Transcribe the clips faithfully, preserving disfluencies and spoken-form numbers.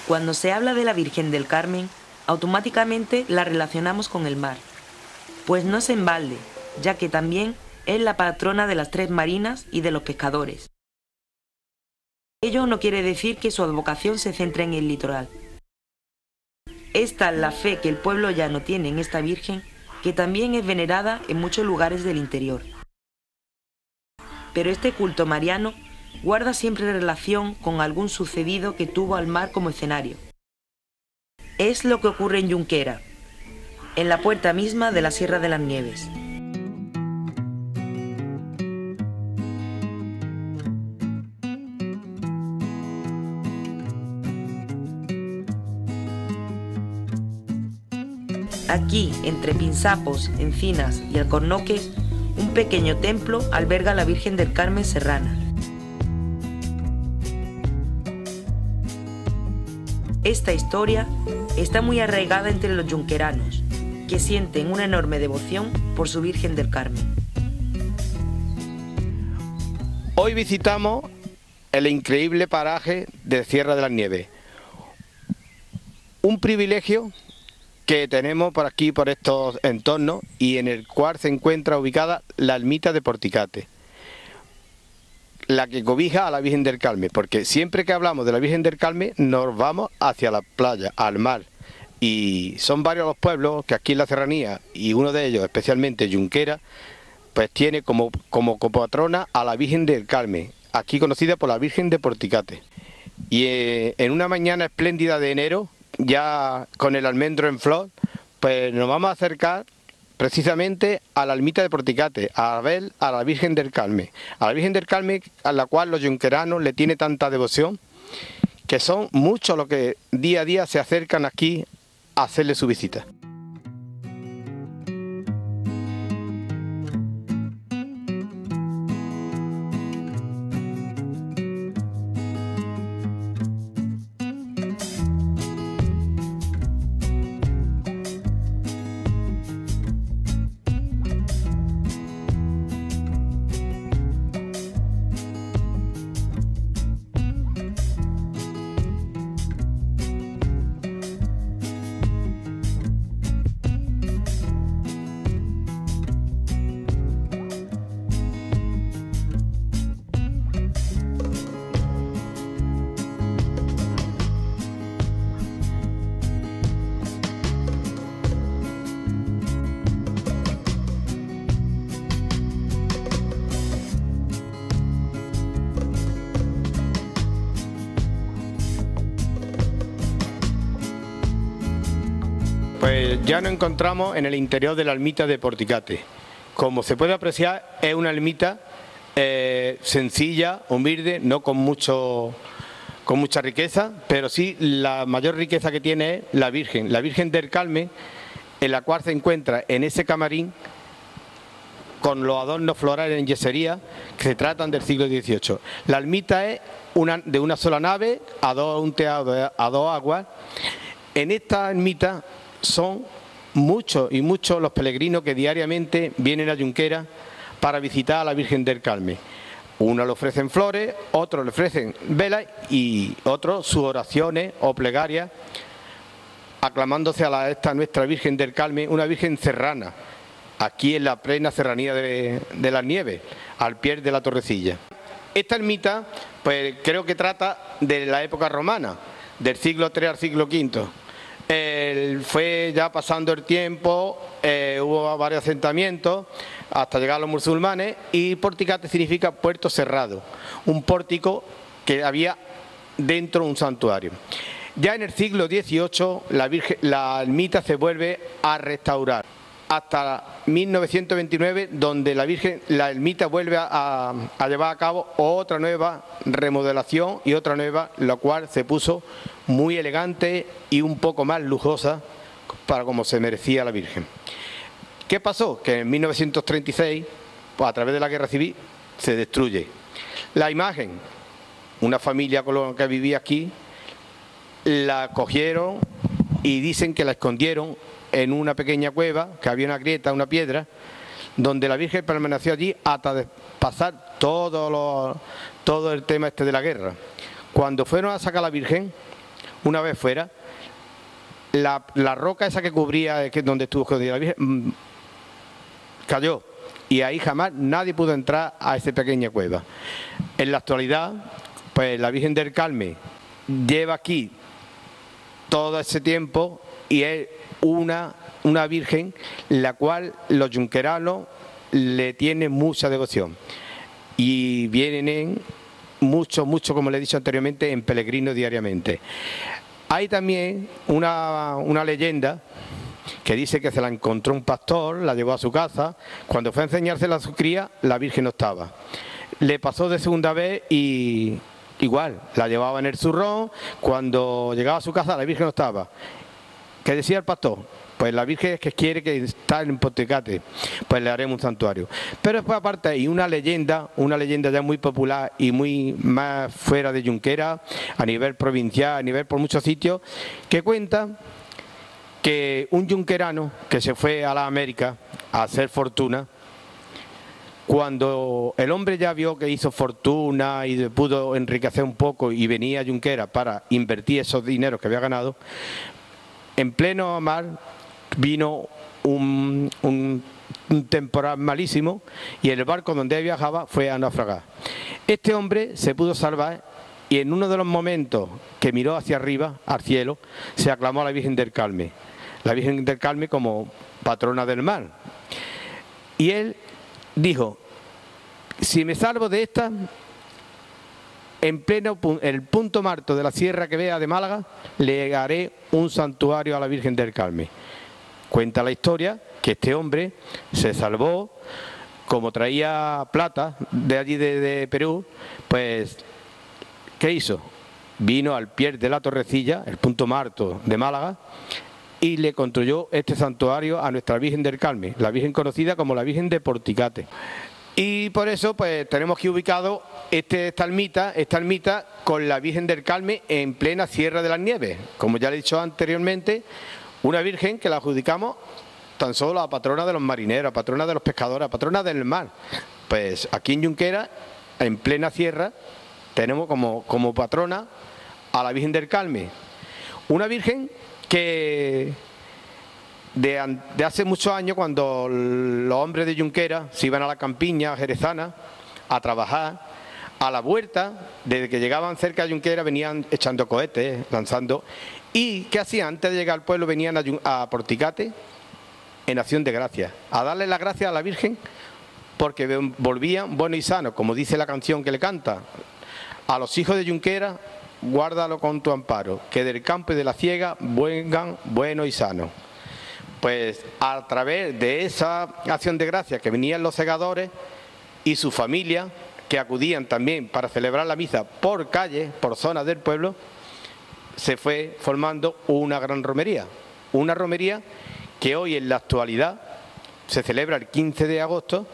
Cuando se habla de la Virgen del Carmen, automáticamente la relacionamos con el mar. Pues no es en balde, ya que también es la patrona de las tres marinas y de los pescadores. Ello no quiere decir que su advocación se centre en el litoral. Esta es la fe que el pueblo llano tiene en esta Virgen, que también es venerada en muchos lugares del interior. Pero este culto mariano guarda siempre relación con algún sucedido que tuvo al mar como escenario. Es lo que ocurre en Junquera, en la puerta misma de la Sierra de las Nieves. Aquí, entre pinzapos, encinas y alcornoques, un pequeño templo alberga a la Virgen del Carmen serrana. Esta historia está muy arraigada entre los junqueranos, que sienten una enorme devoción por su Virgen del Carmen. Hoy visitamos el increíble paraje de Sierra de las Nieves, un privilegio que tenemos por aquí, por estos entornos, y en el cual se encuentra ubicada la ermita de Porticate, la que cobija a la Virgen del Carmen, porque siempre que hablamos de la Virgen del Carmen nos vamos hacia la playa, al mar, y son varios los pueblos que aquí en la serranía, y uno de ellos, especialmente Junquera, pues tiene como, como copatrona a la Virgen del Carmen, aquí conocida por la Virgen de Porticate. Y eh, en una mañana espléndida de enero, ya con el almendro en flor, pues nos vamos a acercar precisamente a la ermita de Porticate, a ver a la Virgen del Carmen, a la Virgen del Carmen a la cual los junqueranos le tienen tanta devoción, que son muchos los que día a día se acercan aquí a hacerle su visita. Pues ya nos encontramos en el interior de la ermita de Porticate. Como se puede apreciar, es una ermita eh, sencilla, humilde, no con mucho, con mucha riqueza, pero sí la mayor riqueza que tiene es la Virgen, la Virgen del Carmen, en la cual se encuentra en ese camarín con los adornos florales en yesería que se tratan del siglo dieciocho. La ermita es una, de una sola nave, a dos, un teatro a dos aguas. En esta ermita son muchos y muchos los peregrinos que diariamente vienen a Junquera para visitar a la Virgen del Carmen. Unos le ofrecen flores, otros le ofrecen velas y otros sus oraciones o plegarias, aclamándose a la, esta nuestra Virgen del Carmen, una Virgen serrana, aquí en la plena serranía de, de las Nieves, al pie de la Torrecilla. Esta ermita, pues creo que trata de la época romana, del siglo tres al siglo quinto. Eh, fue ya pasando el tiempo, eh, hubo varios asentamientos hasta llegar a los musulmanes, y Porticate significa puerto cerrado, un pórtico que había dentro de un santuario. Ya en el siglo dieciocho la, Virgen, la ermita se vuelve a restaurar hasta mil novecientos veintinueve, donde la Virgen, la ermita vuelve a, a llevar a cabo otra nueva remodelación y otra nueva, la cual se puso muy elegante y un poco más lujosa para como se merecía la Virgen. ¿Qué pasó? Que en mil novecientos treinta y seis, pues a través de la Guerra Civil, se destruye. La imagen, una familia que vivía aquí, la cogieron y dicen que la escondieron en una pequeña cueva, que había una grieta, una piedra, donde la Virgen permaneció allí hasta de pasar todo, lo, todo el tema este de la guerra. Cuando fueron a sacar a la Virgen, una vez fuera, la, la roca esa que cubría, que donde estuvo escondida la Virgen, cayó. Y ahí jamás nadie pudo entrar a esa pequeña cueva. En la actualidad, pues la Virgen del Carmen lleva aquí todo ese tiempo y es una, una Virgen la cual los yunqueranos le tienen mucha devoción. Y vienen mucho, mucho, como le he dicho anteriormente, en peregrinos diariamente. Hay también una, una leyenda que dice que se la encontró un pastor, la llevó a su casa, cuando fue a enseñársela a su cría, la Virgen no estaba. Le pasó de segunda vez y igual, la llevaba en el zurrón, cuando llegaba a su casa la Virgen no estaba. ¿Qué decía el pastor? Pues la Virgen es que quiere que está en Porticate, pues le haremos un santuario. Pero después aparte hay una leyenda, una leyenda ya muy popular y muy más fuera de Junquera, a nivel provincial, a nivel por muchos sitios, que cuenta que un yunquerano que se fue a la América a hacer fortuna, cuando el hombre ya vio que hizo fortuna y pudo enriquecer un poco y venía a Junquera para invertir esos dineros que había ganado, en pleno mar vino un, un, un temporal malísimo y el barco donde viajaba fue a naufragar. Este hombre se pudo salvar y en uno de los momentos que miró hacia arriba, al cielo, se aclamó a la Virgen del Carmen. La Virgen del Carmen como patrona del mar. Y él dijo, si me salvo de esta, en pleno el punto marto de la sierra que vea de Málaga, le haré un santuario a la Virgen del Carmen. Cuenta la historia que este hombre se salvó, como traía plata de allí de, de Perú, pues, ¿qué hizo? Vino al pie de la Torrecilla, el punto marto de Málaga, y le construyó este santuario a nuestra Virgen del Carmen, la Virgen conocida como la Virgen de Porticate. Y por eso pues tenemos aquí ubicado este, esta ermita, esta ermita con la Virgen del Carmen en plena Sierra de las Nieves. Como ya le he dicho anteriormente, una Virgen que la adjudicamos tan solo a patrona de los marineros, a patrona de los pescadores, a patrona del mar. Pues aquí en Junquera, en plena sierra, tenemos como, como patrona a la Virgen del Carmen. Una Virgen que de, de hace muchos años, cuando los hombres de Junquera se iban a la campiña jerezana a trabajar, a la vuelta, desde que llegaban cerca de Junquera, venían echando cohetes, lanzando. ¿Y qué hacían? Antes de llegar al pueblo venían a, a Porticate en acción de gracias, a darle las gracias a la Virgen porque volvían buenos y sanos, como dice la canción que le canta. A los hijos de Junquera, guárdalo con tu amparo, que del campo y de la ciega vengan buenos y sanos. Pues a través de esa acción de gracias que venían los segadores y su familia, que acudían también para celebrar la misa por calles, por zonas del pueblo, se fue formando una gran romería. Una romería que hoy en la actualidad se celebra el quince de agosto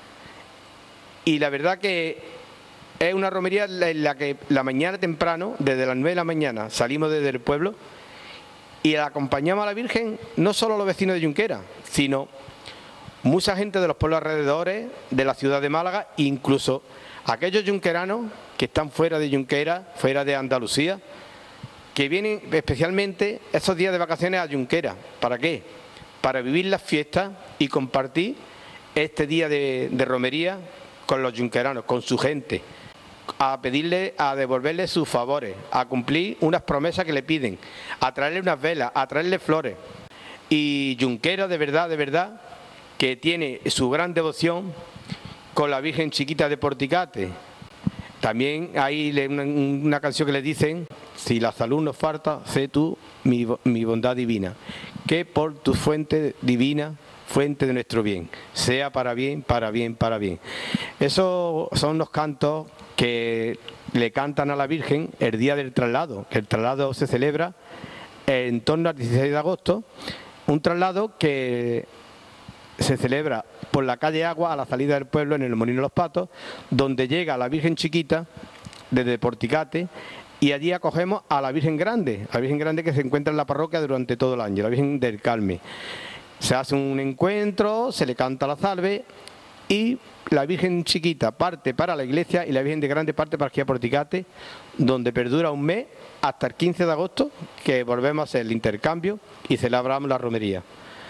y la verdad que es una romería en la que la mañana temprano, desde las nueve de la mañana, salimos desde el pueblo y acompañamos a la Virgen, no solo los vecinos de Junquera, sino mucha gente de los pueblos alrededores, de la ciudad de Málaga, incluso aquellos junqueranos que están fuera de Junquera, fuera de Andalucía, que vienen especialmente esos días de vacaciones a Junquera. ¿Para qué? Para vivir las fiestas y compartir este día de, de romería con los junqueranos, con su gente, a pedirle, a devolverle sus favores, a cumplir unas promesas que le piden, a traerle unas velas, a traerle flores. Y Junquera, de verdad, de verdad, que tiene su gran devoción con la Virgen Chiquita de Porticate. También hay una, una canción que le dicen, si la salud nos falta, sé tú mi, mi bondad divina, que por tu fuente divina, fuente de nuestro bien, sea para bien, para bien, para bien. Esos son los cantos que le cantan a la Virgen el día del traslado. El traslado se celebra en torno al dieciséis de agosto, un traslado que se celebra por la calle Agua a la salida del pueblo en el Molino de los Patos, donde llega la Virgen Chiquita desde Porticate y allí acogemos a la Virgen Grande, la Virgen Grande que se encuentra en la parroquia durante todo el año, la Virgen del Carmen. Se hace un encuentro, se le canta la salve y la Virgen Chiquita parte para la iglesia y la Virgen de Grande parte para aquí a Porticate, donde perdura un mes hasta el quince de agosto, que volvemos a hacer el intercambio y celebramos la romería.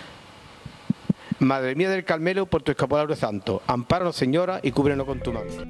Madre mía del Carmelo, por tu escapulario santo, ampáranos, Señora, y cúbrenos con tu manto.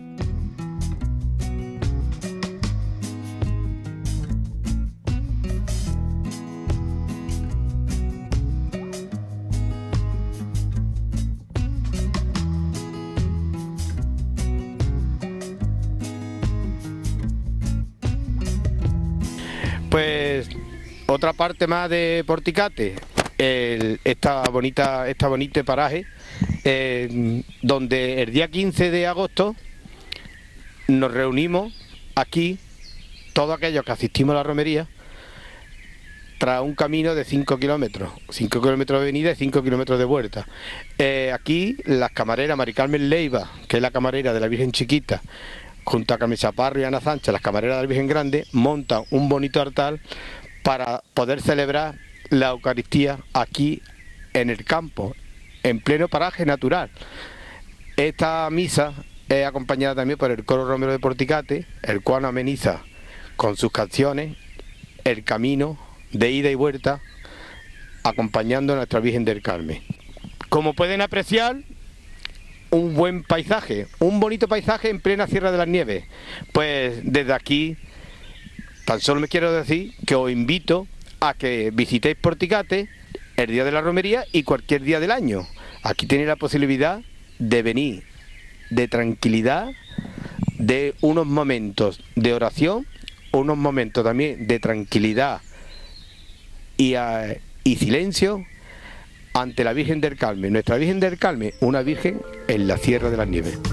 Pues otra parte más de Porticate, el, esta bonita, esta bonito paraje, eh, donde el día quince de agosto nos reunimos aquí, todos aquellos que asistimos a la romería, tras un camino de cinco kilómetros, cinco kilómetros de venida y cinco kilómetros de vuelta. Eh, aquí las camareras Mari Carmen Leiva, que es la camarera de la Virgen Chiquita, junto a Carmen Chaparro y Ana Sánchez, las camareras de la Virgen Grande, montan un bonito altar para poder celebrar la Eucaristía aquí en el campo, en pleno paraje natural. Esta misa es acompañada también por el coro romero de Porticate, el cual ameniza con sus canciones el camino de ida y vuelta, acompañando a nuestra Virgen del Carmen. Como pueden apreciar, un buen paisaje, un bonito paisaje en plena Sierra de las Nieves. Pues desde aquí, tan solo me quiero decir que os invito a que visitéis Porticate el día de la romería y cualquier día del año. Aquí tenéis la posibilidad de venir de tranquilidad, de unos momentos de oración, unos momentos también de tranquilidad y, uh, y silencio ante la Virgen del Carmen. Nuestra Virgen del Carmen, una Virgen en la Sierra de las Nieves.